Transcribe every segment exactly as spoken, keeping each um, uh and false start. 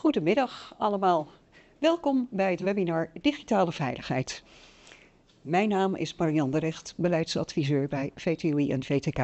Goedemiddag allemaal. Welkom bij het webinar Digitale Veiligheid. Mijn naam is Marianne de Recht, beleidsadviseur bij V T U I en V T K.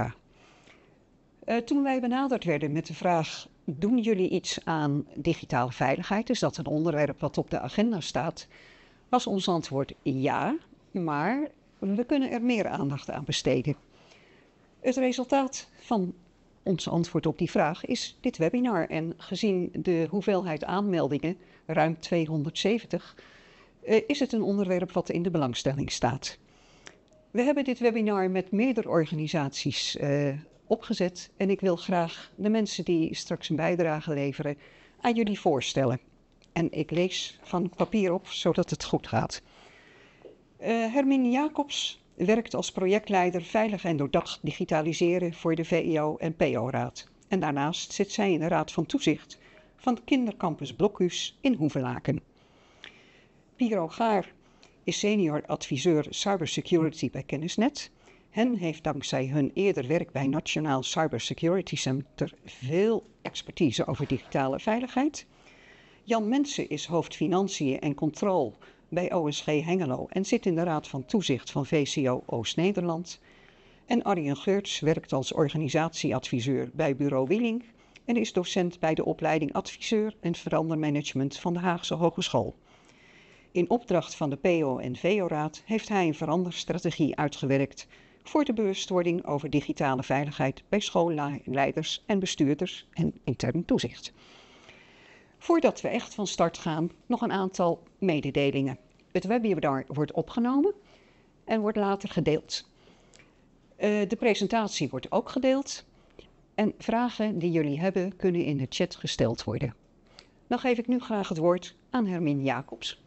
Uh, toen wij benaderd werden met de vraag, doen jullie iets aan digitale veiligheid? Is dat een onderwerp wat op de agenda staat? Was ons antwoord ja, maar we kunnen er meer aandacht aan besteden. Het resultaat van ons antwoord op die vraag is dit webinar. En gezien de hoeveelheid aanmeldingen, ruim tweehonderdzeventig, uh, is het een onderwerp wat in de belangstelling staat. We hebben dit webinar met meerdere organisaties uh, opgezet en ik wil graag de mensen die straks een bijdrage leveren aan jullie voorstellen. En ik lees van papier op, zodat het goed gaat. Uh, Hermine Jacobs werkt als projectleider Veilig en Doordacht Digitaliseren voor de V I O en P O-raad. En daarnaast zit zij in de Raad van Toezicht van de Kindercampus Blokhuis in Hoevelaken. Piero Gaar is senior adviseur cybersecurity bij Kennisnet. Hen heeft dankzij hun eerder werk bij Nationaal Cybersecurity Center veel expertise over digitale veiligheid. Jan Mensen is hoofd Financiën en Controle bij O S G Hengelo en zit in de Raad van Toezicht van V C O Oost-Nederland. En Arjen Geurts werkt als organisatieadviseur bij Bureau Wieling en is docent bij de opleiding Adviseur en Verandermanagement van de Haagse Hogeschool. In opdracht van de P O en V O-raad heeft hij een veranderstrategie uitgewerkt voor de bewustwording over digitale veiligheid bij schoolleiders en bestuurders en intern toezicht. Voordat we echt van start gaan, nog een aantal mededelingen. Het webinar wordt opgenomen en wordt later gedeeld. Uh, de presentatie wordt ook gedeeld en vragen die jullie hebben kunnen in de chat gesteld worden. Dan geef ik nu graag het woord aan Hermine Jacobs.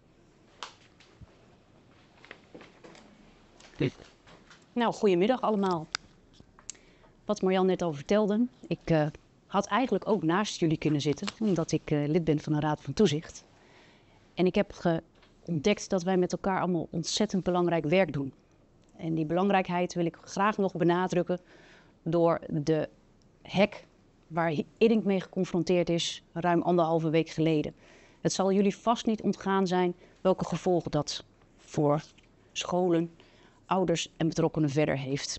Nou, goedemiddag allemaal. Wat Marjan net al vertelde, ik uh, had eigenlijk ook naast jullie kunnen zitten, omdat ik uh, lid ben van de Raad van Toezicht. En ik heb ontdekt dat wij met elkaar allemaal ontzettend belangrijk werk doen. En die belangrijkheid wil ik graag nog benadrukken door de hack waar Iddink mee geconfronteerd is ruim anderhalve week geleden. Het zal jullie vast niet ontgaan zijn welke gevolgen dat voor scholen, ouders en betrokkenen verder heeft.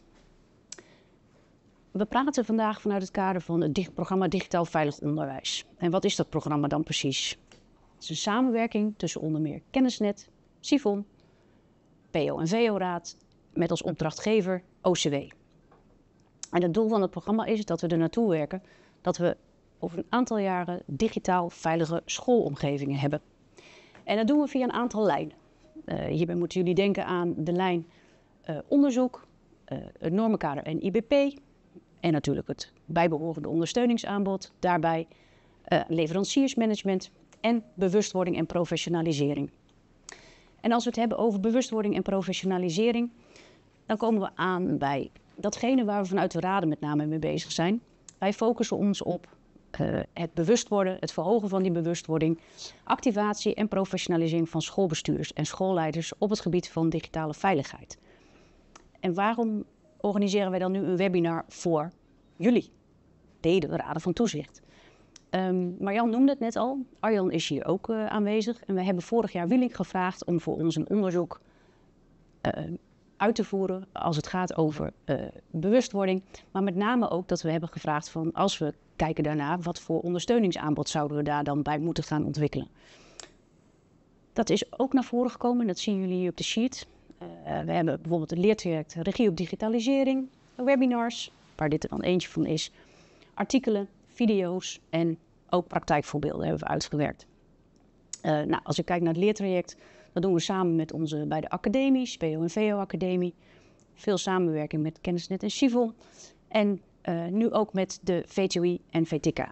We praten vandaag vanuit het kader van het programma Digitaal Veilig Onderwijs. En wat is dat programma dan precies? Het is een samenwerking tussen onder meer Kennisnet, Sifon, P O en V O-raad met als opdrachtgever O C W. En het doel van het programma is dat we er naartoe werken dat we over een aantal jaren digitaal veilige schoolomgevingen hebben. En dat doen we via een aantal lijnen. Uh, hierbij moeten jullie denken aan de lijn uh, onderzoek, uh, het normenkader en I B P en natuurlijk het bijbehorende ondersteuningsaanbod, daarbij uh, leveranciersmanagement en bewustwording en professionalisering. En als we het hebben over bewustwording en professionalisering, dan komen we aan bij datgene waar we vanuit de raden met name mee bezig zijn. Wij focussen ons op uh, het bewust worden, het verhogen van die bewustwording, activatie en professionalisering van schoolbestuurders en schoolleiders op het gebied van digitale veiligheid. En waarom organiseren wij dan nu een webinar voor jullie, de Raden van Toezicht? Um, Marjan noemde het net al, Arjan is hier ook uh, aanwezig. En we hebben vorig jaar Wieling gevraagd om voor ons een onderzoek uh, uit te voeren als het gaat over uh, bewustwording. Maar met name ook dat we hebben gevraagd van als we kijken daarna, wat voor ondersteuningsaanbod zouden we daar dan bij moeten gaan ontwikkelen. Dat is ook naar voren gekomen en dat zien jullie hier op de sheet. Uh, we hebben bijvoorbeeld een leertraject regie op digitalisering, webinars, waar dit er dan eentje van is, artikelen, video's en ook praktijkvoorbeelden hebben we uitgewerkt. Uh, nou, als ik kijk naar het leertraject, dat doen we samen met onze beide academies, P O en V O-academie. Veel samenwerking met Kennisnet en Sifon. En uh, nu ook met de V T U I en V T K.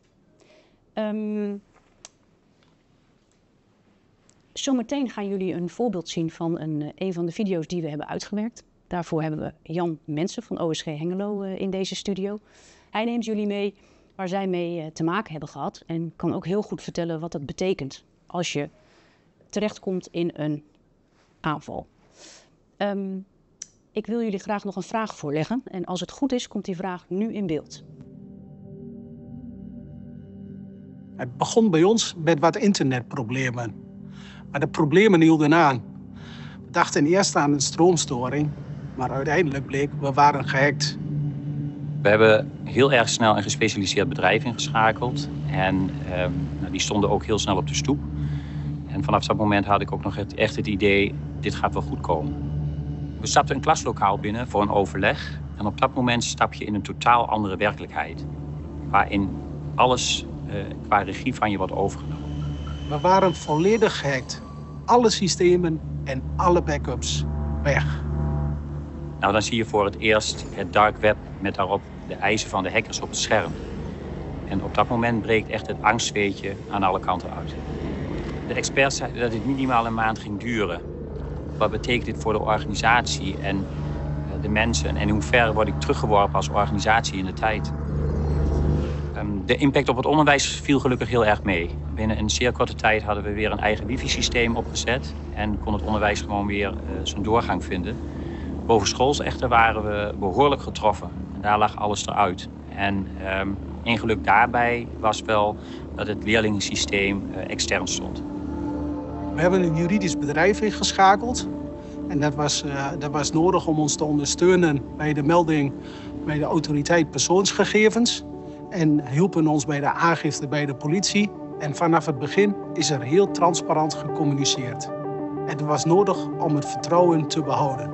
Um, Zometeen gaan jullie een voorbeeld zien van een, een van de video's die we hebben uitgewerkt. Daarvoor hebben we Jan Mensen van O S G Hengelo uh, in deze studio. Hij neemt jullie mee waar zij mee uh, te maken hebben gehad. En kan ook heel goed vertellen wat dat betekent als je terechtkomt in een aanval. Um, ik wil jullie graag nog een vraag voorleggen. En als het goed is, komt die vraag nu in beeld. Het begon bij ons met wat internetproblemen. Maar de problemen hielden aan. We dachten eerst aan een stroomstoring, maar uiteindelijk bleek we waren gehackt. We hebben heel erg snel een gespecialiseerd bedrijf ingeschakeld. En eh, nou, die stonden ook heel snel op de stoep. En vanaf dat moment had ik ook nog het, echt het idee, dit gaat wel goed komen. We stapten een klaslokaal binnen voor een overleg. En op dat moment stap je in een totaal andere werkelijkheid. Waarin alles uh, qua regie van je wordt overgenomen. We waren volledig gehackt. Alle systemen en alle backups weg. Nou, dan zie je voor het eerst het dark web met daarop de eisen van de hackers op het scherm. En op dat moment breekt echt het angstweetje aan alle kanten uit. De experts zeiden dat het minimaal een maand ging duren. Wat betekent dit voor de organisatie en uh, de mensen? En in hoeverre word ik teruggeworpen als organisatie in de tijd? Um, de impact op het onderwijs viel gelukkig heel erg mee. Binnen een zeer korte tijd hadden we weer een eigen wifi-systeem opgezet. En kon het onderwijs gewoon weer uh, zijn doorgang vinden. Bovenschools echter waren we behoorlijk getroffen. En daar lag alles eruit. En um, één geluk daarbij was wel dat het leerlingensysteem uh, extern stond. We hebben een juridisch bedrijf ingeschakeld. En dat was, uh, dat was nodig om ons te ondersteunen bij de melding bij de autoriteit persoonsgegevens. En hielpen ons bij de aangifte bij de politie. En vanaf het begin is er heel transparant gecommuniceerd. Het was nodig om het vertrouwen te behouden.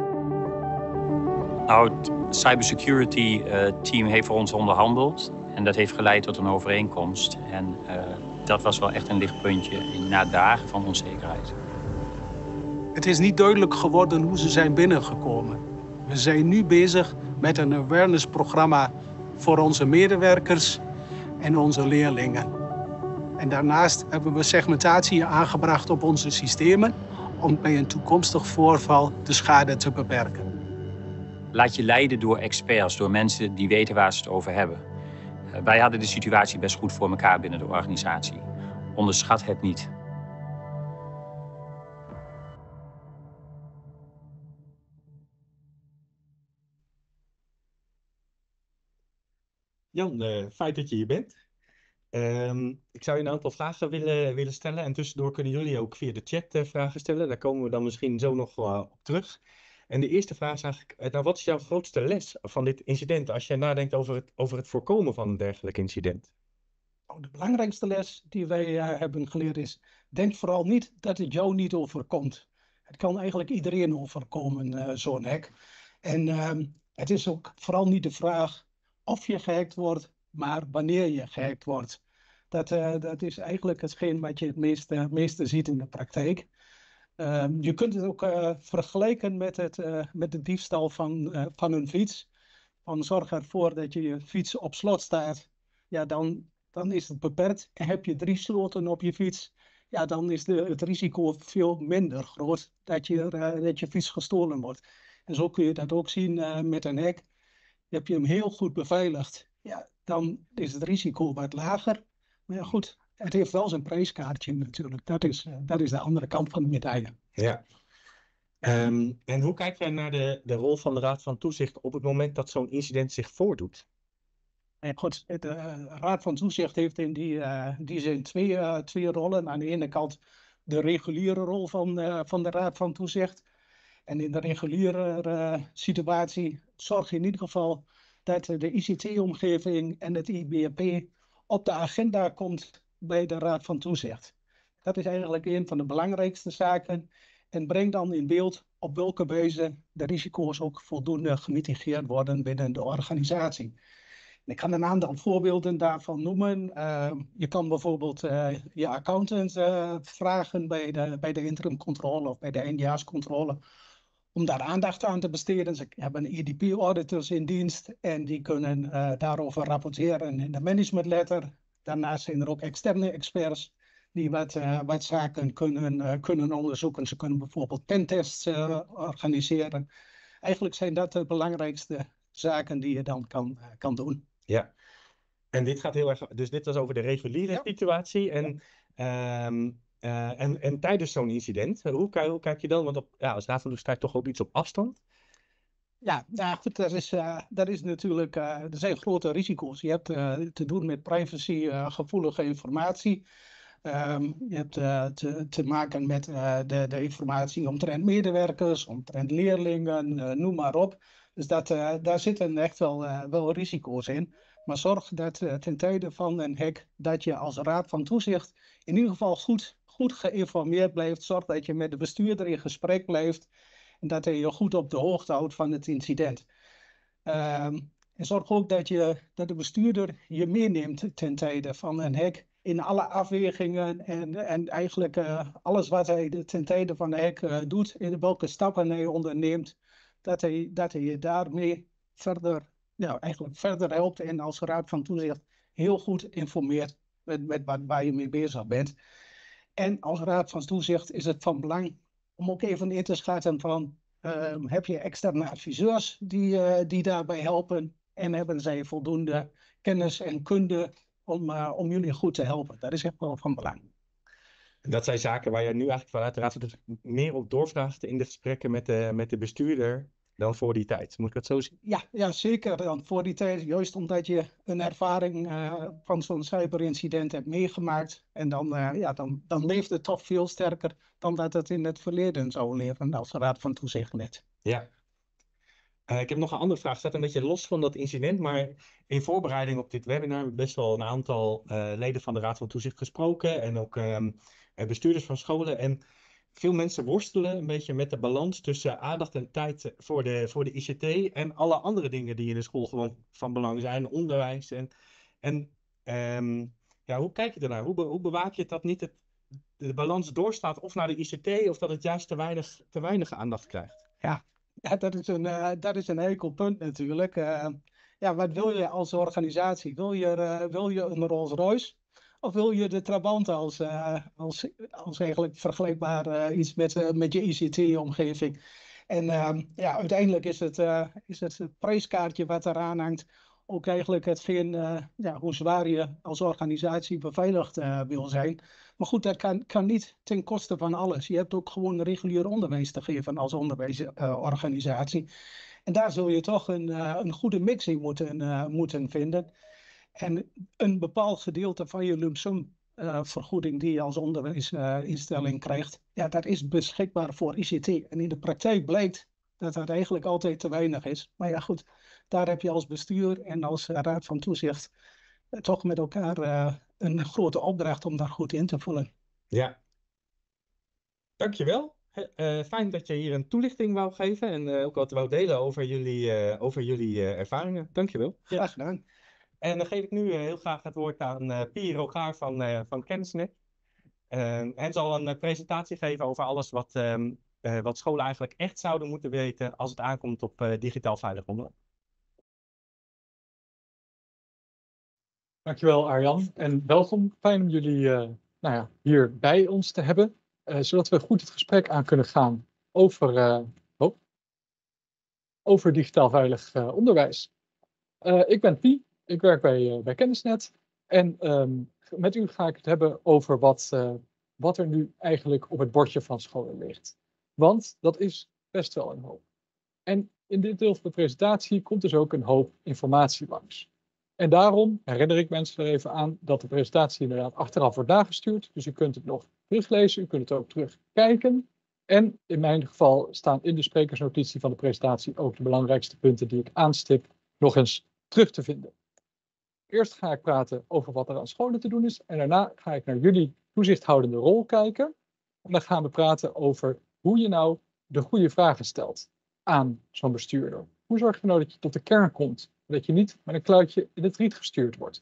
Nou, het cybersecurity uh, team heeft voor ons onderhandeld. En dat heeft geleid tot een overeenkomst. En uh, dat was wel echt een lichtpuntje in, na dagen van onzekerheid. Het is niet duidelijk geworden hoe ze zijn binnengekomen. We zijn nu bezig met een awareness-programma voor onze medewerkers en onze leerlingen. En daarnaast hebben we segmentatie aangebracht op onze systemen om bij een toekomstig voorval de schade te beperken. Laat je leiden door experts, door mensen die weten waar ze het over hebben. Uh, wij hadden de situatie best goed voor elkaar binnen de organisatie. Onderschat het niet. Jan, uh, fijn dat je hier bent. Um, ik zou je een aantal vragen willen, willen stellen. En tussendoor kunnen jullie ook via de chat uh, vragen stellen. Daar komen we dan misschien zo nog uh, op terug. En de eerste vraag is eigenlijk, nou, wat is jouw grootste les van dit incident als jij nadenkt over het, over het voorkomen van een dergelijk incident? De belangrijkste les die wij uh, hebben geleerd is, denk vooral niet dat het jou niet overkomt. Het kan eigenlijk iedereen overkomen, uh, zo'n hack. En uh, het is ook vooral niet de vraag of je gehackt wordt, maar wanneer je gehackt wordt. Dat, uh, dat is eigenlijk hetgeen wat je het meeste, meeste ziet in de praktijk. Uh, je kunt het ook uh, vergelijken met, het, uh, met de diefstal van, uh, van een fiets. Van zorg ervoor dat je je fiets op slot staat. Ja, dan, dan is het beperkt. En heb je drie sloten op je fiets, ja, dan is de, het risico veel minder groot dat je, uh, dat je fiets gestolen wordt. En zo kun je dat ook zien uh, met een hack. Heb je hem heel goed beveiligd, ja, dan is het risico wat lager. Maar ja, goed, het heeft wel zijn prijskaartje natuurlijk. Dat is, uh, dat is de andere kant van de medaille. Ja. Um, en hoe kijk jij naar de, de rol van de Raad van Toezicht op het moment dat zo'n incident zich voordoet? Ja, goed, de uh, Raad van Toezicht heeft in die, uh, die zin twee, uh, twee rollen. Aan de ene kant de reguliere rol van, uh, van de Raad van Toezicht. En in de reguliere uh, situatie zorg je in ieder geval dat de I C T-omgeving en het I B P op de agenda komt bij de Raad van Toezicht. Dat is eigenlijk een van de belangrijkste zaken. En breng dan in beeld op welke wijze de risico's ook voldoende gemitigeerd worden binnen de organisatie. En ik kan een aantal voorbeelden daarvan noemen. Uh, je kan bijvoorbeeld uh, je accountant uh, vragen bij de, bij de interimcontrole of bij de eindjaarscontrole om daar aandacht aan te besteden. Ze hebben E D P-auditors in dienst en die kunnen uh, daarover rapporteren in de managementletter. Daarnaast zijn er ook externe experts die wat, uh, wat zaken kunnen, uh, kunnen onderzoeken. Ze kunnen bijvoorbeeld pentests uh, organiseren. Eigenlijk zijn dat de belangrijkste zaken die je dan kan, uh, kan doen. Ja, en dit gaat heel erg, dus dit was over de reguliere ja. situatie. En, ja. um, uh, en, en tijdens zo'n incident, hoe, hoe kijk je dan? Want op, ja, als Raad van Toezicht toch ook iets op afstand. Ja, nou goed, dat is, uh, dat is natuurlijk, uh, er zijn grote risico's. Je hebt uh, te doen met privacygevoelige uh, informatie. Um, je hebt uh, te, te maken met uh, de, de informatie omtrent medewerkers, omtrent leerlingen, uh, noem maar op. Dus dat, uh, daar zitten echt wel, uh, wel risico's in. Maar zorg dat uh, ten tijde van een hack, dat je als raad van toezicht in ieder geval goed, goed geïnformeerd blijft. Zorg dat je met de bestuurder in gesprek blijft. En dat hij je goed op de hoogte houdt van het incident. Um, en zorg ook dat, je, dat de bestuurder je meeneemt ten tijde van een hack in alle afwegingen en, en eigenlijk uh, alles wat hij de, ten tijde van de hack uh, doet, in welke stappen hij onderneemt, dat hij, dat hij je daarmee verder, ja, eigenlijk verder helpt en als raad van toezicht heel goed informeert met, met wat, waar je mee bezig bent. En als raad van toezicht is het van belang om ook even in te schatten van, uh, heb je externe adviseurs die, uh, die daarbij helpen en hebben zij voldoende kennis en kunde om, uh, om jullie goed te helpen. Dat is echt wel van belang. Dat zijn zaken waar je nu eigenlijk vanuit de raad van toezicht meer op doorvraagt in de gesprekken met de, met de bestuurder dan voor die tijd. Moet ik dat zo zien? Ja, ja, zeker dan voor die tijd. Juist omdat je een ervaring uh, van zo'n cyberincident hebt meegemaakt. En dan, uh, ja, dan, dan leeft het toch veel sterker dan dat het in het verleden zou leven als raad van toezicht net. Ja. Uh, ik heb nog een andere vraag. Het staat een beetje los van dat incident, maar in voorbereiding op dit webinar hebben we best wel een aantal uh, leden van de Raad van Toezicht gesproken en ook um, bestuurders van scholen. En veel mensen worstelen een beetje met de balans tussen aandacht en tijd voor de, voor de I C T en alle andere dingen die in de school gewoon van belang zijn, onderwijs. En, en um, ja, hoe kijk je ernaar? Hoe, be, hoe bewaak je dat niet het, de balans doorstaat of naar de I C T of dat het juist te weinig, te weinig aandacht krijgt? Ja. Ja, dat is een, uh, dat is een heikel punt natuurlijk. Uh, ja, wat wil je als organisatie? Wil je, uh, wil je een Rolls Royce? Of wil je de Trabant als, uh, als, als eigenlijk vergelijkbaar uh, iets met, uh, met je I C T-omgeving? En uh, ja, uiteindelijk is het, uh, is het het prijskaartje wat eraan hangt ook eigenlijk hetgeen, uh, ja, hoe zwaar je als organisatie beveiligd uh, wil zijn. Maar goed, dat kan, kan niet ten koste van alles. Je hebt ook gewoon regulier onderwijs te geven als onderwijsorganisatie. Uh, en daar zul je toch een, uh, een goede mix in moeten, uh, moeten vinden. En een bepaald gedeelte van je lump sum uh, vergoeding die je als onderwijsinstelling uh, krijgt, ja, dat is beschikbaar voor I C T. En in de praktijk blijkt dat dat eigenlijk altijd te weinig is. Maar ja, goed, daar heb je als bestuur en als uh, raad van toezicht uh, toch met elkaar uh, een grote opdracht om daar goed in te vullen. Ja. Dankjewel. Uh, fijn dat je hier een toelichting wou geven en uh, ook wat wou delen over jullie, uh, over jullie uh, ervaringen. Dankjewel. Graag gedaan. En dan geef ik nu uh, heel graag het woord aan uh, Pie Rogaar van, uh, van Kennisnet. Uh, hij zal een uh, presentatie geven over alles wat, um, uh, wat scholen eigenlijk echt zouden moeten weten als het aankomt op uh, digitaal veilig onderwijs. Dankjewel Arjan en welkom. Fijn om jullie uh, nou ja, hier bij ons te hebben, uh, zodat we goed het gesprek aan kunnen gaan over, uh, oh, over digitaal veilig uh, onderwijs. Uh, ik ben Pie, ik werk bij, uh, bij Kennisnet en um, met u ga ik het hebben over wat, uh, wat er nu eigenlijk op het bordje van scholen ligt. Want dat is best wel een hoop. En in dit deel van de presentatie komt dus ook een hoop informatie langs. En daarom herinner ik mensen er even aan dat de presentatie inderdaad achteraf wordt nagestuurd. Dus u kunt het nog teruglezen, u kunt het ook terugkijken. En in mijn geval staan in de sprekersnotitie van de presentatie ook de belangrijkste punten die ik aanstip nog eens terug te vinden. Eerst ga ik praten over wat er aan scholen te doen is. En daarna ga ik naar jullie toezichthoudende rol kijken. En dan gaan we praten over hoe je nou de goede vragen stelt aan zo'n bestuurder. Hoe zorg je nou dat je tot de kern komt? Dat je niet met een kluitje in het riet gestuurd wordt.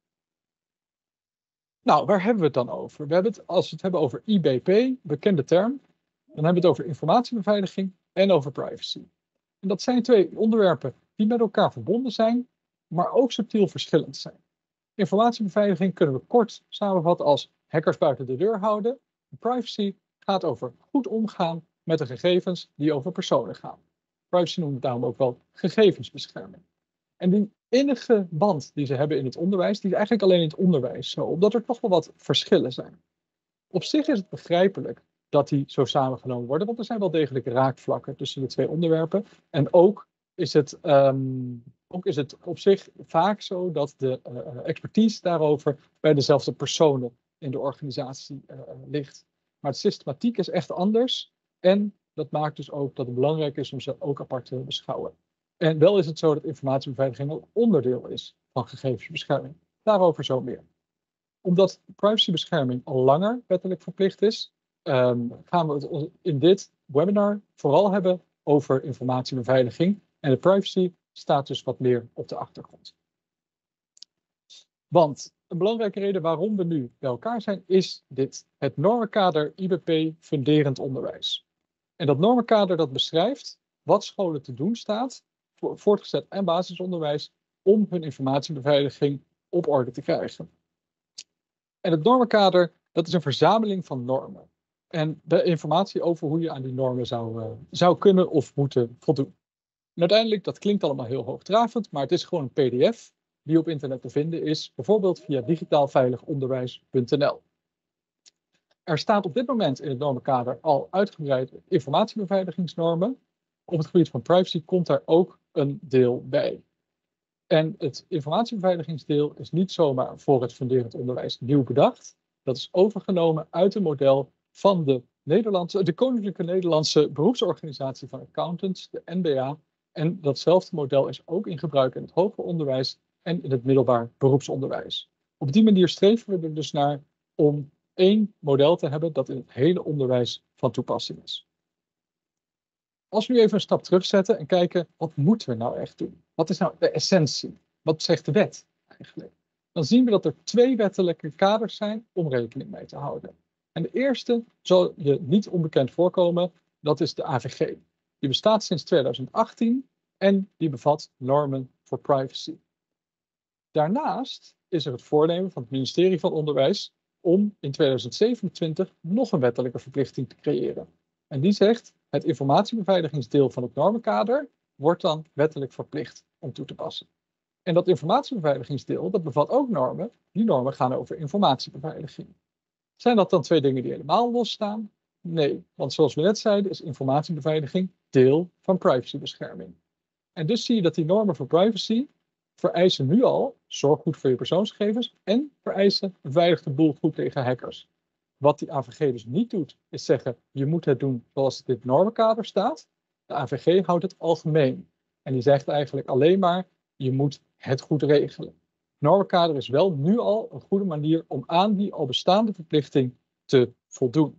Nou, waar hebben we het dan over? We hebben het, als we het hebben over I B P, bekende term, dan hebben we het over informatiebeveiliging en over privacy. En dat zijn twee onderwerpen die met elkaar verbonden zijn, maar ook subtiel verschillend zijn. Informatiebeveiliging kunnen we kort samenvatten als hackers buiten de deur houden. Privacy gaat over goed omgaan met de gegevens die over personen gaan. Privacy noemen we daarom ook wel gegevensbescherming. En die enige band die ze hebben in het onderwijs, die is eigenlijk alleen in het onderwijs zo, omdat er toch wel wat verschillen zijn. Op zich is het begrijpelijk dat die zo samengenomen worden, want er zijn wel degelijk raakvlakken tussen de twee onderwerpen. En ook is het, um, ook is het op zich vaak zo dat de uh, expertise daarover bij dezelfde personen in de organisatie uh, ligt. Maar de systematiek is echt anders en dat maakt dus ook dat het belangrijk is om ze ook apart te beschouwen. En wel is het zo dat informatiebeveiliging ook onderdeel is van gegevensbescherming. Daarover zo meer. Omdat privacybescherming al langer wettelijk verplicht is, um, gaan we het in dit webinar vooral hebben over informatiebeveiliging. En de privacy staat dus wat meer op de achtergrond. Want een belangrijke reden waarom we nu bij elkaar zijn, is dit. Het normenkader I B P funderend onderwijs. En dat normenkader dat beschrijft wat scholen te doen staat, voor voortgezet en basisonderwijs, om hun informatiebeveiliging op orde te krijgen. En het normenkader, dat is een verzameling van normen. En de informatie over hoe je aan die normen zou, uh, zou kunnen of moeten voldoen. En uiteindelijk, dat klinkt allemaal heel hoogdravend, maar het is gewoon een P D F die op internet te vinden is, bijvoorbeeld via digitaalveiligonderwijs punt n l. Er staat op dit moment in het normenkader al uitgebreid informatiebeveiligingsnormen. Op het gebied van privacy komt daar ook een deel bij. En het informatiebeveiligingsdeel is niet zomaar voor het funderend onderwijs nieuw bedacht. Dat is overgenomen uit een model van de, Nederlandse, de Koninklijke Nederlandse Beroepsorganisatie van Accountants, de N B A. En datzelfde model is ook in gebruik in het hoger onderwijs en in het middelbaar beroepsonderwijs. Op die manier streven we er dus naar om één model te hebben dat in het hele onderwijs van toepassing is. Als we nu even een stap terugzetten en kijken, wat moeten we nou echt doen? Wat is nou de essentie? Wat zegt de wet eigenlijk? Dan zien we dat er twee wettelijke kaders zijn om rekening mee te houden. En de eerste zal je niet onbekend voorkomen, dat is de A V G. Die bestaat sinds tweeduizend achttien en die bevat normen voor privacy. Daarnaast is er het voornemen van het ministerie van Onderwijs om in tweeduizend zevenentwintig nog een wettelijke verplichting te creëren. En die zegt, het informatiebeveiligingsdeel van het normenkader wordt dan wettelijk verplicht om toe te passen. En dat informatiebeveiligingsdeel, dat bevat ook normen. Die normen gaan over informatiebeveiliging. Zijn dat dan twee dingen die helemaal losstaan? Nee, want zoals we net zeiden is informatiebeveiliging deel van privacybescherming. En dus zie je dat die normen voor privacy vereisen nu al, zorg goed voor je persoonsgegevens en vereisen veilig de boel goed tegen hackers. Wat die A V G dus niet doet, is zeggen, je moet het doen zoals het in het normenkader staat. De A V G houdt het algemeen. En die zegt eigenlijk alleen maar, je moet het goed regelen. Het normenkader is wel nu al een goede manier om aan die al bestaande verplichting te voldoen.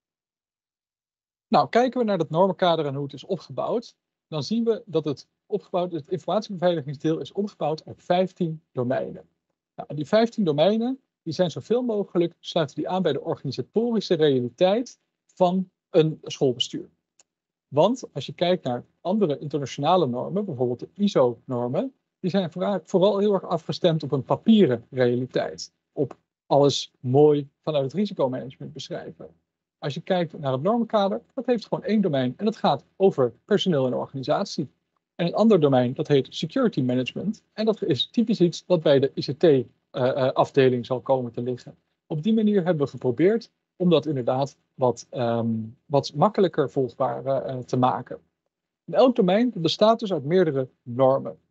Nou, kijken we naar dat normenkader en hoe het is opgebouwd, dan zien we dat het opgebouwd, het informatiebeveiligingsdeel is opgebouwd uit vijftien domeinen. Nou, die vijftien domeinen, die zijn zoveel mogelijk, sluiten die aan bij de organisatorische realiteit van een schoolbestuur. Want als je kijkt naar andere internationale normen, bijvoorbeeld de I S O-normen, die zijn vooral heel erg afgestemd op een papieren realiteit. Op alles mooi vanuit het risicomanagement beschrijven. Als je kijkt naar het normenkader, dat heeft gewoon één domein en dat gaat over personeel en organisatie. En een ander domein, dat heet security management. En dat is typisch iets dat bij de I C T-afdeling uh, uh, zal komen te liggen. Op die manier hebben we geprobeerd om dat inderdaad wat, um, wat makkelijker volgbaar uh, te maken. En elk domein bestaat dus uit meerdere normen.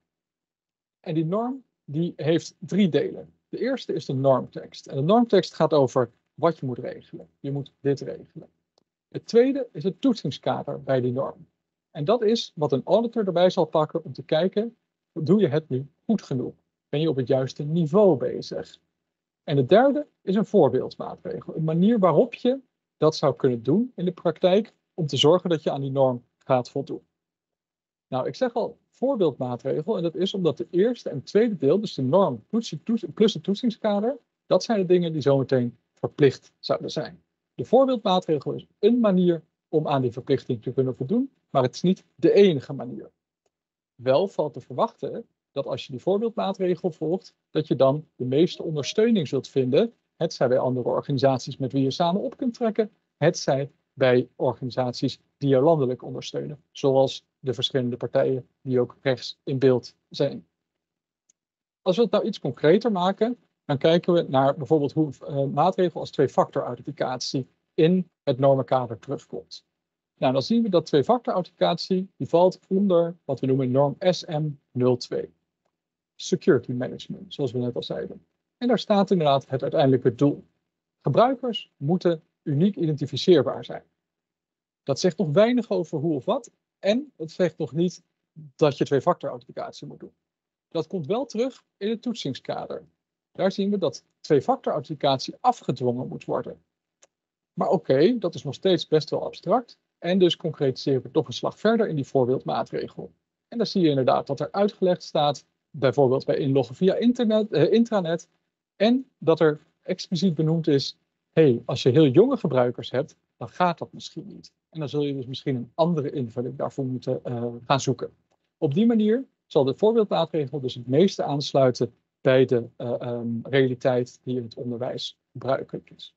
En die norm die heeft drie delen. De eerste is de normtekst. En de normtekst gaat over wat je moet regelen. Je moet dit regelen. Het tweede is het toetsingskader bij die norm. En dat is wat een auditor erbij zal pakken om te kijken, doe je het nu goed genoeg? Ben je op het juiste niveau bezig? En het derde is een voorbeeldmaatregel. Een manier waarop je dat zou kunnen doen in de praktijk om te zorgen dat je aan die norm gaat voldoen. Nou, ik zeg al voorbeeldmaatregel en dat is omdat de eerste en tweede deel, dus de norm plus het toetsingskader, dat zijn de dingen die zometeen verplicht zouden zijn. De voorbeeldmaatregel is een manier om aan die verplichting te kunnen voldoen, maar het is niet de enige manier. Wel valt te verwachten dat als je die voorbeeldmaatregel volgt, dat je dan de meeste ondersteuning zult vinden, hetzij bij andere organisaties met wie je samen op kunt trekken, hetzij bij organisaties die je landelijk ondersteunen, zoals de verschillende partijen die ook rechts in beeld zijn. Als we het nou iets concreter maken, dan kijken we naar bijvoorbeeld hoe een uh, maatregel als twee-factor authenticatie in het normenkader terugkomt. Nou, dan zien we dat twee-factor authenticatie die valt onder wat we noemen norm S M nul twee. Security Management, zoals we net al zeiden. En daar staat inderdaad het uiteindelijke doel. Gebruikers moeten uniek identificeerbaar zijn. Dat zegt nog weinig over hoe of wat. En het zegt nog niet dat je twee-factor authenticatie moet doen. Dat komt wel terug in het toetsingskader. Daar zien we dat twee-factor authenticatie afgedwongen moet worden. Maar oké, okay, dat is nog steeds best wel abstract. En dus concretiseren we toch een slag verder in die voorbeeldmaatregel. En dan zie je inderdaad dat er uitgelegd staat, bijvoorbeeld bij inloggen via internet, eh, intranet. En dat er expliciet benoemd is, hey, als je heel jonge gebruikers hebt, dan gaat dat misschien niet. En dan zul je dus misschien een andere invulling daarvoor moeten uh, gaan zoeken. Op die manier zal de voorbeeldmaatregel dus het meeste aansluiten bij de uh, um, realiteit die in het onderwijs gebruikelijk is.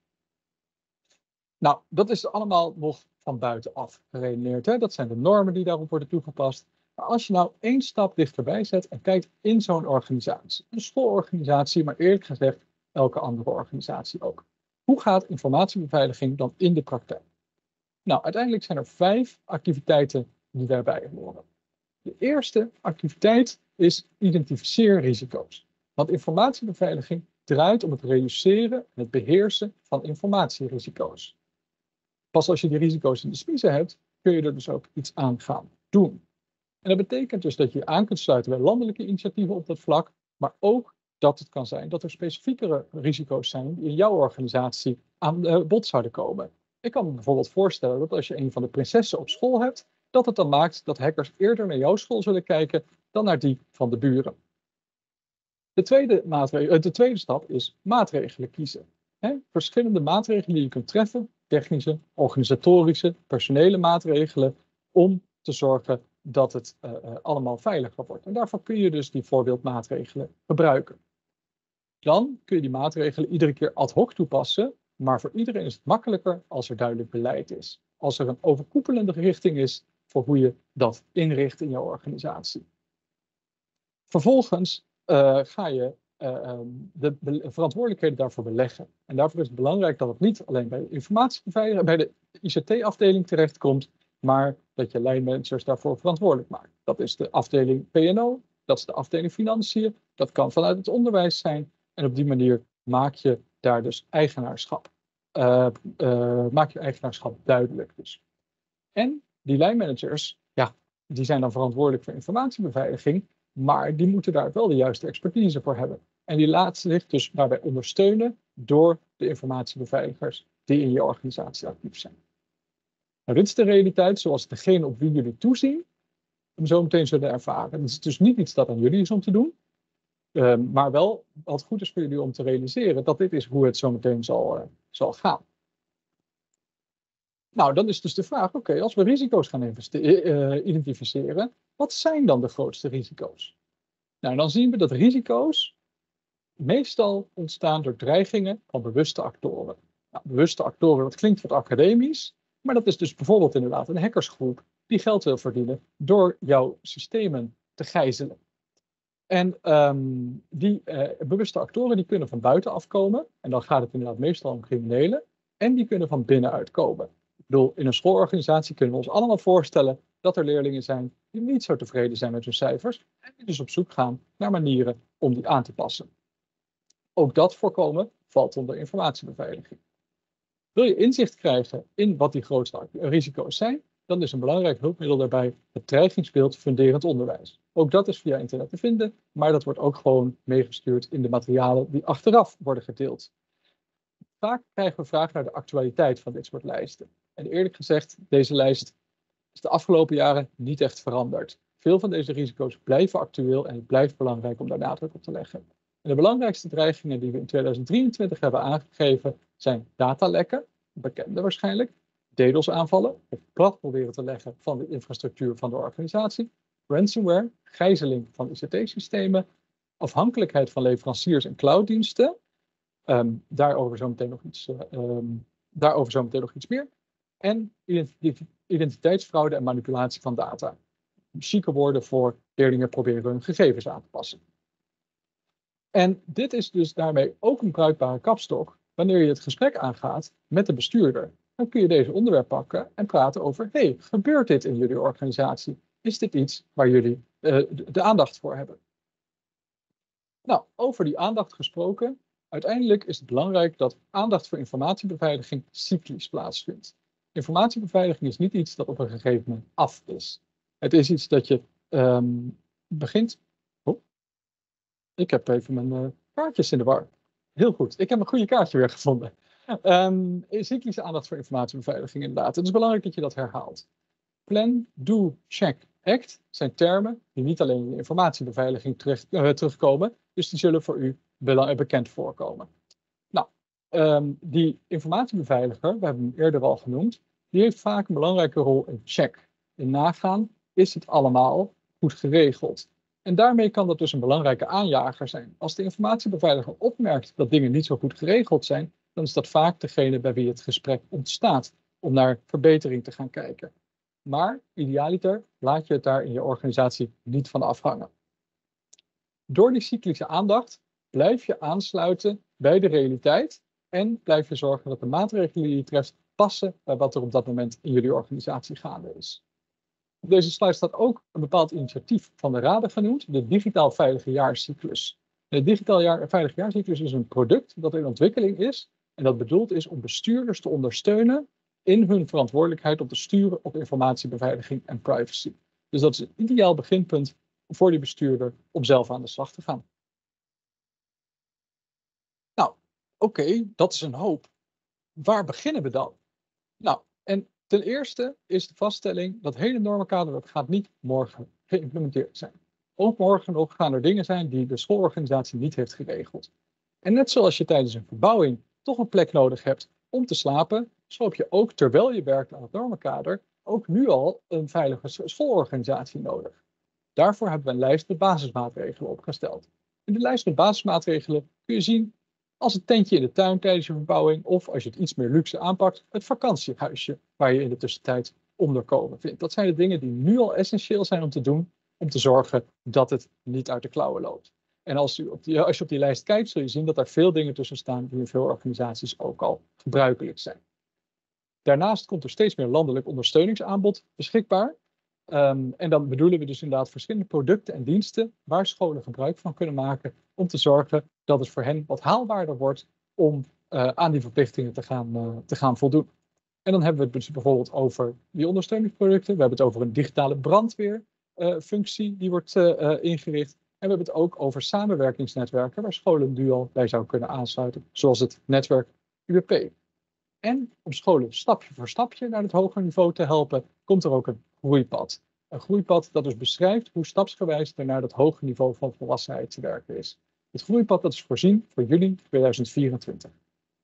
Nou, dat is allemaal nog van buitenaf geredeneerd. Hè? Dat zijn de normen die daarop worden toegepast. Maar als je nou één stap dichterbij zet en kijkt in zo'n organisatie, een schoolorganisatie, maar eerlijk gezegd elke andere organisatie ook. Hoe gaat informatiebeveiliging dan in de praktijk? Nou, uiteindelijk zijn er vijf activiteiten die daarbij horen. De eerste activiteit is identificeer risico's. Want informatiebeveiliging draait om het reduceren en het beheersen van informatierisico's. Pas als je die risico's in de smiezen hebt, kun je er dus ook iets aan gaan doen. En dat betekent dus dat je je aan kunt sluiten bij landelijke initiatieven op dat vlak, maar ook dat het kan zijn dat er specifiekere risico's zijn die in jouw organisatie aan uh, bod zouden komen. Ik kan me bijvoorbeeld voorstellen dat als je een van de prinsessen op school hebt, dat het dan maakt dat hackers eerder naar jouw school zullen kijken dan naar die van de buren. De tweede, maatregel, de tweede stap is maatregelen kiezen. He, verschillende maatregelen die je kunt treffen, technische, organisatorische, personele maatregelen, om te zorgen dat het uh, uh, allemaal veiliger wordt. En daarvoor kun je dus die voorbeeldmaatregelen gebruiken. Dan kun je die maatregelen iedere keer ad hoc toepassen, maar voor iedereen is het makkelijker als er duidelijk beleid is. Als er een overkoepelende richting is voor hoe je dat inricht in jouw organisatie. Vervolgens uh, ga je uh, de verantwoordelijkheden daarvoor beleggen. En daarvoor is het belangrijk dat het niet alleen bij de informatiebeveiliging, bij de I C T-afdeling terechtkomt, maar dat je lijnmanagers daarvoor verantwoordelijk maakt. Dat is de afdeling P en O, dat is de afdeling Financiën, dat kan vanuit het onderwijs zijn. En op die manier maak je daar dus eigenaarschap. Uh, uh, maak je eigenaarschap duidelijk dus. En die lijnmanagers, ja, die zijn dan verantwoordelijk voor informatiebeveiliging, maar die moeten daar wel de juiste expertise voor hebben. En die laten zich dus daarbij ondersteunen door de informatiebeveiligers die in je organisatie actief zijn. Nou, dit is de realiteit zoals degene op wie jullie toezien hem zo meteen zullen ervaren. Het is dus niet iets dat aan jullie is om te doen, uh, maar wel wat goed is voor jullie om te realiseren dat dit is hoe het zo meteen zal, uh, zal gaan. Nou, dan is dus de vraag, oké, okay, als we risico's gaan uh, identificeren, wat zijn dan de grootste risico's? Nou, dan zien we dat risico's meestal ontstaan door dreigingen van bewuste actoren. Nou, bewuste actoren, dat klinkt wat academisch, maar dat is dus bijvoorbeeld inderdaad een hackersgroep die geld wil verdienen door jouw systemen te gijzelen. En um, die uh, bewuste actoren die kunnen van buiten afkomen, en dan gaat het inderdaad meestal om criminelen, en die kunnen van binnenuit komen. Ik bedoel, in een schoolorganisatie kunnen we ons allemaal voorstellen dat er leerlingen zijn die niet zo tevreden zijn met hun cijfers en die dus op zoek gaan naar manieren om die aan te passen. Ook dat voorkomen valt onder informatiebeveiliging. Wil je inzicht krijgen in wat die grootste risico's zijn, dan is een belangrijk hulpmiddel daarbij het dreigingsbeeld funderend onderwijs. Ook dat is via internet te vinden, maar dat wordt ook gewoon meegestuurd in de materialen die achteraf worden gedeeld. Vaak krijgen we vragen naar de actualiteit van dit soort lijsten. En eerlijk gezegd, deze lijst is de afgelopen jaren niet echt veranderd. Veel van deze risico's blijven actueel en het blijft belangrijk om daar nadruk op te leggen. En de belangrijkste dreigingen die we in tweeduizend drieëntwintig hebben aangegeven zijn datalekken, bekende waarschijnlijk, DDoS-aanvallen, het plat proberen te leggen van de infrastructuur van de organisatie, ransomware, gijzeling van I C T-systemen, afhankelijkheid van leveranciers en clouddiensten, um, daarover zometeen nog iets, uh, um, daarover zometeen nog iets meer, en identiteitsfraude en manipulatie van data. Chique woorden voor leerlingen proberen hun gegevens aan te passen. En dit is dus daarmee ook een bruikbare kapstok wanneer je het gesprek aangaat met de bestuurder. dan kun je deze onderwerp pakken en praten over, hey, gebeurt dit in jullie organisatie? Is dit iets waar jullie uh, de, de aandacht voor hebben? Nou, over die aandacht gesproken, uiteindelijk is het belangrijk dat aandacht voor informatiebeveiliging cyclisch plaatsvindt. Informatiebeveiliging is niet iets dat op een gegeven moment af is. Het is iets dat je um, begint... Oh, ik heb even mijn uh, kaartjes in de war. Heel goed, ik heb een goede kaartje weer gevonden. Um, cyclische aandacht voor informatiebeveiliging inderdaad. Het is belangrijk dat je dat herhaalt. Plan, do, check, act zijn termen die niet alleen in de informatiebeveiliging terug, uh, terugkomen, dus die zullen voor u bekend voorkomen. Nou, um, die informatiebeveiliger, we hebben hem eerder al genoemd, die heeft vaak een belangrijke rol in check. In nagaan, is het allemaal goed geregeld? En daarmee kan dat dus een belangrijke aanjager zijn. Als de informatiebeveiliger opmerkt dat dingen niet zo goed geregeld zijn, dan is dat vaak degene bij wie het gesprek ontstaat om naar verbetering te gaan kijken. Maar idealiter laat je het daar in je organisatie niet van afhangen. Door die cyclische aandacht blijf je aansluiten bij de realiteit en blijf je zorgen dat de maatregelen die je treft passen bij wat er op dat moment in jullie organisatie gaande is. Op deze slide staat ook een bepaald initiatief van de Raden genoemd, de Digitaal Veilige Jaarcyclus. De Digitaal Jaar, Veilige Jaarcyclus is een product dat in ontwikkeling is en dat bedoeld is om bestuurders te ondersteunen in hun verantwoordelijkheid om te sturen op informatiebeveiliging en privacy. Dus dat is een ideaal beginpunt voor die bestuurder om zelf aan de slag te gaan. Nou, oké, okay, dat is een hoop. Waar beginnen we dan? Nou, en ten eerste is de vaststelling dat hele normenkader, dat gaat niet morgen geïmplementeerd zijn. Ook morgen nog gaan er dingen zijn die de schoolorganisatie niet heeft geregeld. En net zoals je tijdens een verbouwing toch een plek nodig hebt om te slapen, zo heb je ook, terwijl je werkt aan het normenkader, ook nu al een veilige schoolorganisatie nodig. Daarvoor hebben we een lijst met basismaatregelen opgesteld. In de lijst met basismaatregelen kun je zien als het tentje in de tuin tijdens je verbouwing of als je het iets meer luxe aanpakt, het vakantiehuisje waar je in de tussentijd onderkomen vindt. Dat zijn de dingen die nu al essentieel zijn om te doen, om te zorgen dat het niet uit de klauwen loopt. En als, u op die, als je op die lijst kijkt, zul je zien dat er veel dingen tussen staan die in veel organisaties ook al gebruikelijk zijn. Daarnaast komt er steeds meer landelijk ondersteuningsaanbod beschikbaar. Um, en dan bedoelen we dus inderdaad verschillende producten en diensten waar scholen gebruik van kunnen maken om te zorgen dat het voor hen wat haalbaarder wordt om uh, aan die verplichtingen te gaan, uh, te gaan voldoen. En dan hebben we het dus bijvoorbeeld over die ondersteuningsproducten. We hebben het over een digitale brandweerfunctie uh, die wordt uh, uh, ingericht. En we hebben het ook over samenwerkingsnetwerken waar scholen nu al bij zouden kunnen aansluiten, zoals het netwerk U B P. En om scholen stapje voor stapje naar het hoger niveau te helpen, komt er ook een groeipad. Een groeipad dat dus beschrijft hoe stapsgewijs er naar dat hoger niveau van volwassenheid te werken is. Het groeipad dat is voorzien voor juli tweeduizend vierentwintig.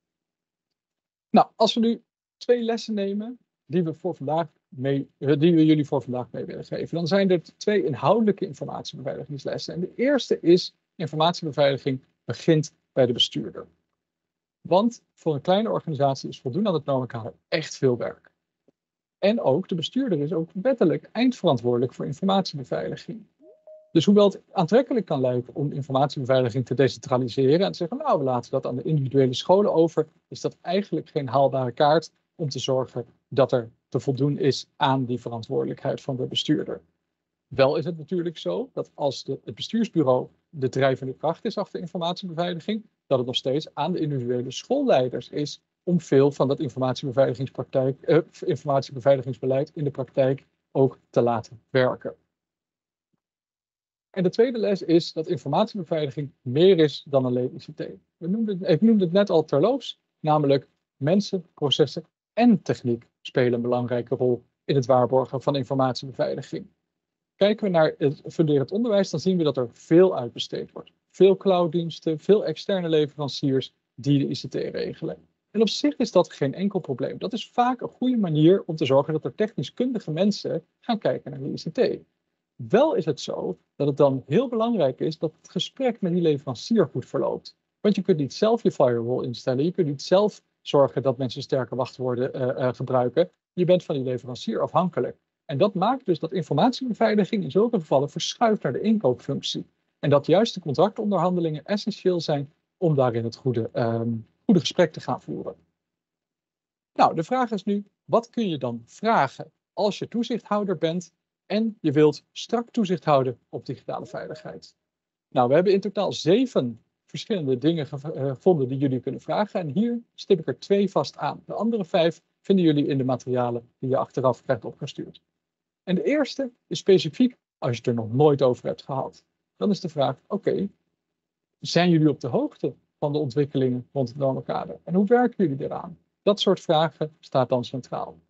Nou, als we nu twee lessen nemen die we, voor vandaag mee, die we jullie voor vandaag mee willen geven, dan zijn er twee inhoudelijke informatiebeveiligingslessen. En de eerste is: informatiebeveiliging begint bij de bestuurder. Want voor een kleine organisatie is voldoen aan het normenkader echt veel werk. En ook de bestuurder is ook wettelijk eindverantwoordelijk voor informatiebeveiliging. Dus hoewel het aantrekkelijk kan lijken om informatiebeveiliging te decentraliseren en te zeggen, nou, we laten dat aan de individuele scholen over, is dat eigenlijk geen haalbare kaart om te zorgen dat er te voldoen is aan die verantwoordelijkheid van de bestuurder. Wel is het natuurlijk zo dat als de, het bestuursbureau de drijvende kracht is achter informatiebeveiliging, dat het nog steeds aan de individuele schoolleiders is om veel van dat informatiebeveiligingspraktijk, eh, informatiebeveiligingsbeleid in de praktijk ook te laten werken. En de tweede les is dat informatiebeveiliging meer is dan alleen I C T. We noemden, ik noemde het net al terloops, namelijk mensen, processen en techniek spelen een belangrijke rol in het waarborgen van informatiebeveiliging. Kijken we naar het funderend onderwijs, dan zien we dat er veel uitbesteed wordt. Veel clouddiensten, veel externe leveranciers die de I C T regelen. En op zich is dat geen enkel probleem. Dat is vaak een goede manier om te zorgen dat er technisch kundige mensen gaan kijken naar de I C T. Wel is het zo dat het dan heel belangrijk is dat het gesprek met die leverancier goed verloopt. Want je kunt niet zelf je firewall instellen, je kunt niet zelf zorgen dat mensen sterke wachtwoorden uh, uh, gebruiken. Je bent van die leverancier afhankelijk. En dat maakt dus dat informatiebeveiliging in zulke gevallen verschuift naar de inkoopfunctie. En dat juist de contractonderhandelingen essentieel zijn om daarin het goede, um, goede gesprek te gaan voeren. Nou, de vraag is nu, wat kun je dan vragen als je toezichthouder bent en je wilt strak toezicht houden op digitale veiligheid? Nou, we hebben in totaal zeven verschillende dingen gevonden die jullie kunnen vragen. En hier stip ik er twee vast aan. De andere vijf vinden jullie in de materialen die je achteraf krijgt opgestuurd. En de eerste is specifiek als je het er nog nooit over hebt gehad. Dan is de vraag, oké, okay, zijn jullie op de hoogte van de ontwikkelingen rond het normenkader? En hoe werken jullie eraan? Dat soort vragen staat dan centraal.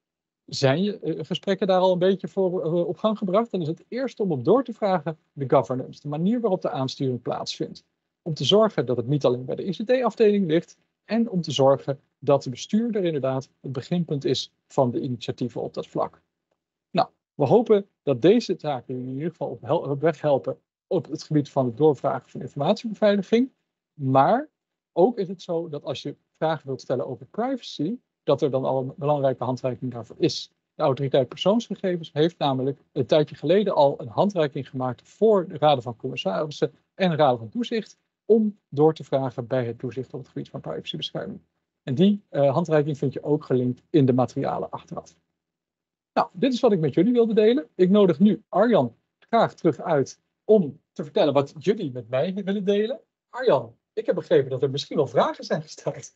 Zijn je uh, gesprekken daar al een beetje voor uh, op gang gebracht? Dan is het eerst om op door te vragen de governance, de manier waarop de aansturing plaatsvindt. Om te zorgen dat het niet alleen bij de I C T-afdeling ligt en om te zorgen dat de bestuurder inderdaad het beginpunt is van de initiatieven op dat vlak. Nou, we hopen dat deze taken in ieder geval op, hel- op weg helpen op het gebied van het doorvragen van informatiebeveiliging. Maar ook is het zo dat als je vragen wilt stellen over privacy, dat er dan al een belangrijke handreiking daarvoor is. De Autoriteit Persoonsgegevens heeft namelijk een tijdje geleden al een handreiking gemaakt voor de Raden van Commissarissen en de Raden van Toezicht om door te vragen bij het toezicht op het gebied van privacybescherming. En die uh, handreiking vind je ook gelinkt in de materialen achteraf. Nou, dit is wat ik met jullie wilde delen. Ik nodig nu Arjan graag terug uit om te vertellen wat jullie met mij willen delen. Arjan, ik heb begrepen dat er misschien wel vragen zijn gesteld.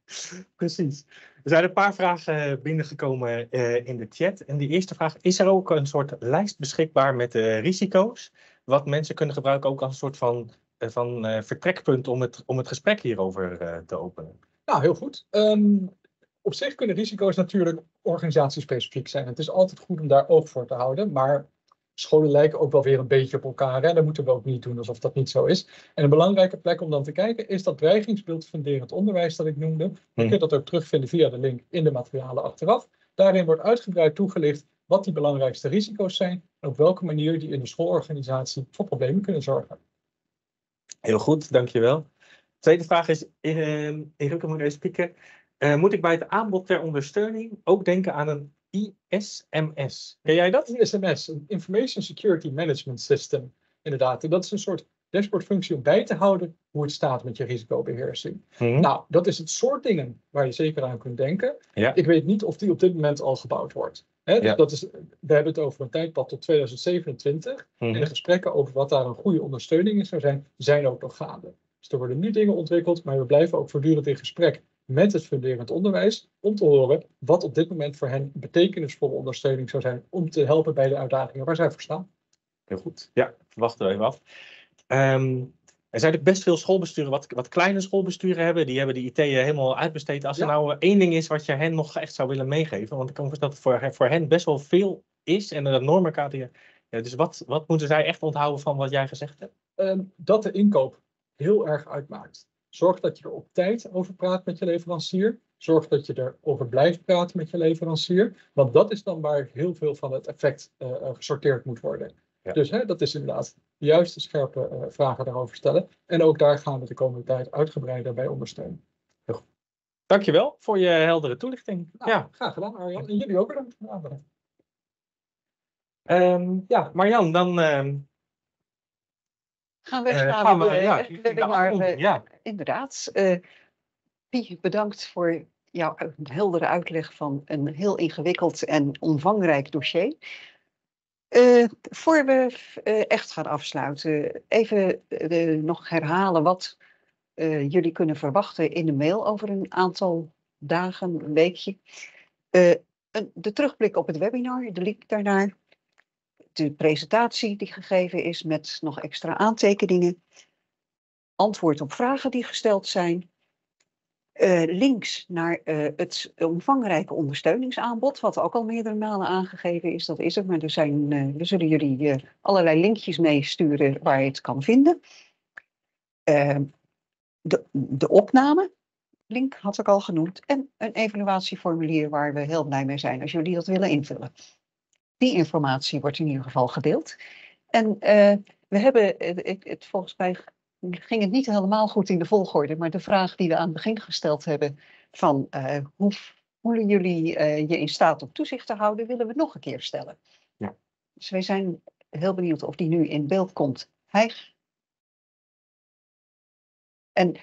Precies. Er zijn een paar vragen binnengekomen uh, in de chat. En die eerste vraag, is er ook een soort lijst beschikbaar met uh, risico's? Wat mensen kunnen gebruiken ook als een soort van, uh, van uh, vertrekpunt om het, om het gesprek hierover uh, te openen? Nou, heel goed. Um, op zich kunnen risico's natuurlijk organisatiespecifiek zijn. Het is altijd goed om daar oog voor te houden, maar scholen lijken ook wel weer een beetje op elkaar. Hè? Dat moeten we ook niet doen alsof dat niet zo is. En een belangrijke plek om dan te kijken is dat dreigingsbeeld funderend onderwijs dat ik noemde. Je hmm. kunt dat ook terugvinden via de link in de materialen achteraf. Daarin wordt uitgebreid toegelicht wat die belangrijkste risico's zijn en op welke manier die in de schoolorganisatie voor problemen kunnen zorgen. Heel goed, dankjewel. Tweede vraag is, uh, ik moet even spieken. Uh, moet ik bij het aanbod ter ondersteuning ook denken aan een I S M S? Ken jij dat? I S M S, een Information Security Management System. Inderdaad, en dat is een soort dashboardfunctie om bij te houden hoe het staat met je risicobeheersing. Hmm. Nou, dat is het soort dingen waar je zeker aan kunt denken. Ja. Ik weet niet of die op dit moment al gebouwd wordt. He, ja. dat is, we hebben het over een tijdpad tot tweeduizend zevenentwintig. Hmm. En de gesprekken over wat daar een goede ondersteuning in zou zijn, zijn ook nog gaande. Dus er worden nu dingen ontwikkeld, maar we blijven ook voortdurend in gesprek met het funderend onderwijs, om te horen wat op dit moment voor hen betekenisvolle ondersteuning zou zijn om te helpen bij de uitdagingen waar zij voor staan. Heel goed. Ja, wachten we even af. Um, er zijn ook best veel schoolbesturen, wat, wat kleine schoolbesturen hebben, die hebben de I T helemaal uitbesteed. Als ja. er nou één ding is wat je hen nog echt zou willen meegeven, want ik kan me voorstellen dat het voor, voor hen best wel veel is en dat normenkader. Ja, dus wat, wat moeten zij echt onthouden van wat jij gezegd hebt? Um, dat de inkoop heel erg uitmaakt. Zorg dat je er op tijd over praat met je leverancier. Zorg dat je erover blijft praten met je leverancier. Want dat is dan waar heel veel van het effect uh, gesorteerd moet worden. Ja. Dus hè, dat is inderdaad de juiste scherpe uh, vragen daarover stellen. En ook daar gaan we de komende tijd uitgebreider bij ondersteunen. Heel goed. Dankjewel voor je heldere toelichting. Nou, ja. Graag gedaan, Arjan. En jullie ook bedankt. Um, ja, Marjan, dan... Um... Gaan we uh, gaan, gaan we, we, ja, we, we maar, uh, ja. Inderdaad. Uh, Pie, bedankt voor jouw heldere uitleg van een heel ingewikkeld en omvangrijk dossier. Uh, voor we uh, echt gaan afsluiten, even uh, nog herhalen wat uh, jullie kunnen verwachten in de mail over een aantal dagen, een weekje. Uh, de terugblik op het webinar, de link daarnaar. De presentatie die gegeven is met nog extra aantekeningen. Antwoord op vragen die gesteld zijn. Uh, links naar uh, het omvangrijke ondersteuningsaanbod, wat ook al meerdere malen aangegeven is. Dat is het, maar er zijn, uh, we zullen jullie uh, allerlei linkjes meesturen waar je het kan vinden. Uh, de, de opname, link had ik al genoemd. En een evaluatieformulier waar we heel blij mee zijn als jullie dat willen invullen. Die informatie wordt in ieder geval gedeeld. En uh, we hebben, het, het, volgens mij ging het niet helemaal goed in de volgorde, maar de vraag die we aan het begin gesteld hebben van uh, hoe voelen jullie uh, je in staat om toezicht te houden, willen we nog een keer stellen. Ja. Dus wij zijn heel benieuwd of die nu in beeld komt. Hij. En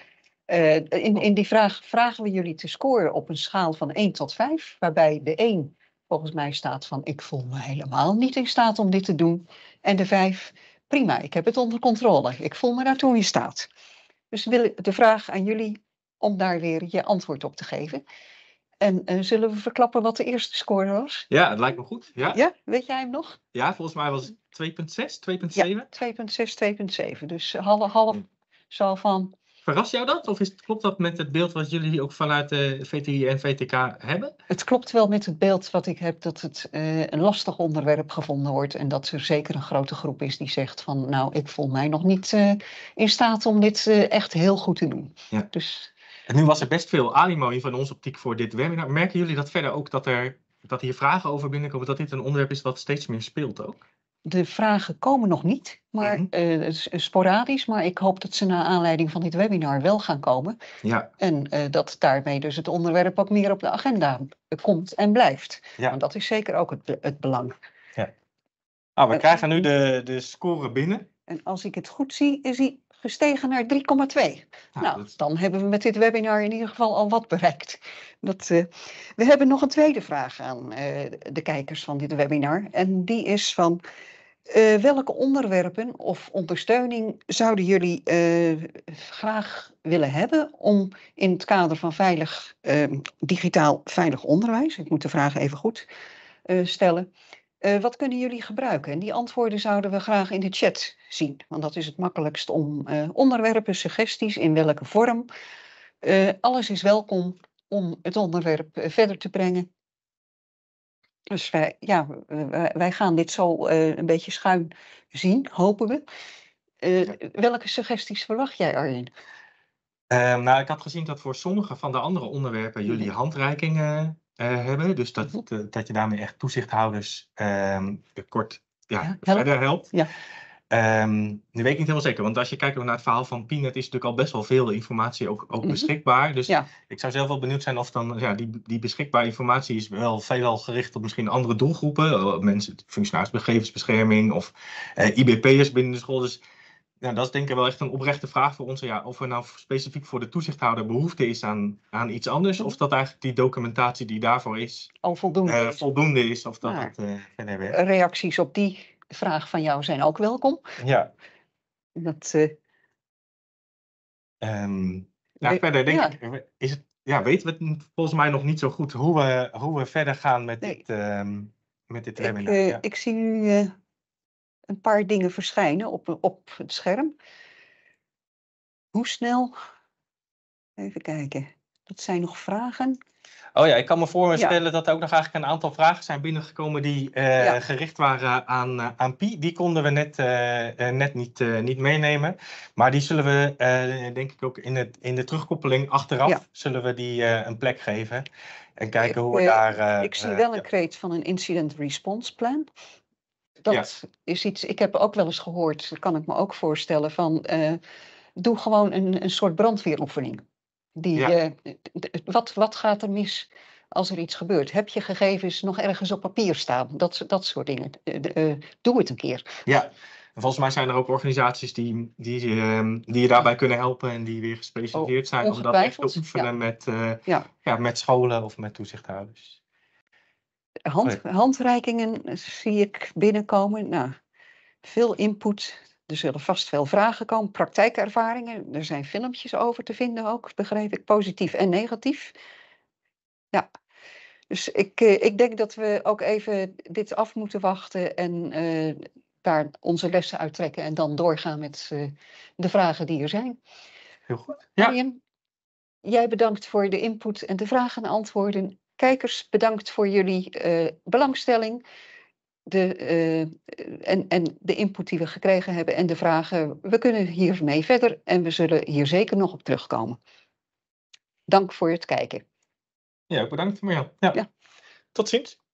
Uh, in, in die vraag vragen we jullie te scoren op een schaal van één tot vijf, waarbij de één volgens mij staat van ik voel me helemaal niet in staat om dit te doen. En de vijf, prima, ik heb het onder controle. Ik voel me daartoe in staat. Dus wil de vraag aan jullie om daar weer je antwoord op te geven. En uh, zullen we verklappen wat de eerste score was? Ja, het lijkt me goed. Ja, ja weet jij hem nog? Ja, volgens mij was het twee komma zes, twee komma zeven. Ja, twee komma zes, twee komma zeven. Dus half, half zo van... Verrast jou dat? Of is, klopt dat met het beeld wat jullie ook vanuit de V T I en V T K hebben? Het klopt wel met het beeld wat ik heb dat het uh, een lastig onderwerp gevonden wordt. En dat er zeker een grote groep is die zegt van nou, ik voel mij nog niet uh, in staat om dit uh, echt heel goed te doen. Ja. Dus... En nu was er best veel animo in van onze optiek voor dit webinar. Merken jullie dat verder ook dat, er, dat hier vragen over binnenkomen, dat dit een onderwerp is wat steeds meer speelt ook? De vragen komen nog niet, maar mm-hmm. uh, sporadisch. Maar ik hoop dat ze naar aanleiding van dit webinar wel gaan komen. Ja. En uh, dat daarmee dus het onderwerp ook meer op de agenda komt en blijft. Ja. Want dat is zeker ook het, het belang. Ja. Nou, we uh, krijgen nu de, de score binnen. En als ik het goed zie, is hij gestegen naar drie komma twee. Nou, nou dat... dan hebben we met dit webinar in ieder geval al wat bereikt. Dat, uh, we hebben nog een tweede vraag aan uh, de kijkers van dit webinar. En die is van... Uh, welke onderwerpen of ondersteuning zouden jullie uh, graag willen hebben om in het kader van veilig, uh, digitaal veilig onderwijs, ik moet de vraag even goed uh, stellen, uh, wat kunnen jullie gebruiken? En die antwoorden zouden we graag in de chat zien, want dat is het makkelijkst om uh, onderwerpen, suggesties, in welke vorm. Uh, alles is welkom om het onderwerp uh, verder te brengen. Dus wij, ja, wij gaan dit zo uh, een beetje schuin zien, hopen we. Uh, ja. Welke suggesties verwacht jij, Arjen? Uh, nou, ik had gezien dat voor sommige van de andere onderwerpen jullie handreikingen uh, hebben. Dus dat, uh, dat je daarmee echt toezichthouders uh, kort ja, ja, help. verder helpt. Ja. Um, nu weet ik niet helemaal zeker, want als je kijkt naar het verhaal van P N E T is natuurlijk al best wel veel informatie ook, ook mm-hmm. beschikbaar. Dus ja. ik zou zelf wel benieuwd zijn of dan ja, die, die beschikbare informatie is wel veelal gericht op misschien andere doelgroepen. Uh, mensen, functionaris gegevensbescherming of uh, I B P'ers binnen de school. Dus ja, dat is denk ik wel echt een oprechte vraag voor ons. Ja, of er nou specifiek voor de toezichthouder behoefte is aan, aan iets anders. Mm-hmm. Of dat eigenlijk die documentatie die daarvoor is, al voldoende, uh, is. voldoende is. Of dat nou, het uh, verder werkt. Reacties op die vraag van jou zijn ook welkom. Ja. Dat, uh... um, nou, verder denk ja. ik, is het, ja, weten we het volgens mij nog niet zo goed hoe we, hoe we verder gaan met nee. dit, um, met dit webinar. Ik, uh, ja. ik zie nu uh, een paar dingen verschijnen op, op het scherm. Hoe snel? Even kijken. Dat zijn nog vragen. Oh ja, ik kan me voorstellen ja. dat er ook nog eigenlijk een aantal vragen zijn binnengekomen die uh, ja. gericht waren aan, uh, aan Pi. Die konden we net, uh, uh, net niet, uh, niet meenemen. Maar die zullen we, uh, denk ik ook in, het, in de terugkoppeling achteraf, ja. zullen we die uh, een plek geven. En kijken hoe we uh, daar... Uh, ik zie wel uh, een kreet van een incident response plan. Dat ja. is iets, ik heb ook wel eens gehoord, dat kan ik me ook voorstellen, van uh, doe gewoon een, een soort brandweeroefening. Die, ja. uh, wat, wat gaat er mis als er iets gebeurt? Heb je gegevens nog ergens op papier staan? Dat, dat soort dingen. Uh, uh, doe het een keer. Ja, en volgens mij zijn er ook organisaties die, die, uh, die je daarbij kunnen helpen en die weer gespecialiseerd zijn oh, om dat echt te oefenen ja. met, uh, ja. Ja, met scholen of met toezichthouders. Hand, handreikingen zie ik binnenkomen. Nou, veel input. Er zullen vast veel vragen komen, praktijkervaringen. Er zijn filmpjes over te vinden ook, begreep ik, positief en negatief. Ja, dus ik, ik denk dat we ook even dit af moeten wachten en uh, daar onze lessen uittrekken en dan doorgaan met uh, de vragen die er zijn. Heel goed. Ja. Arjen, jij bedankt voor de input en de vragen en antwoorden. Kijkers, bedankt voor jullie uh, belangstelling. De, uh, en, en de input die we gekregen hebben en de vragen. We kunnen hiermee verder en we zullen hier zeker nog op terugkomen. Dank voor het kijken. Ja, bedankt Marjan. Ja. Ja. Tot ziens.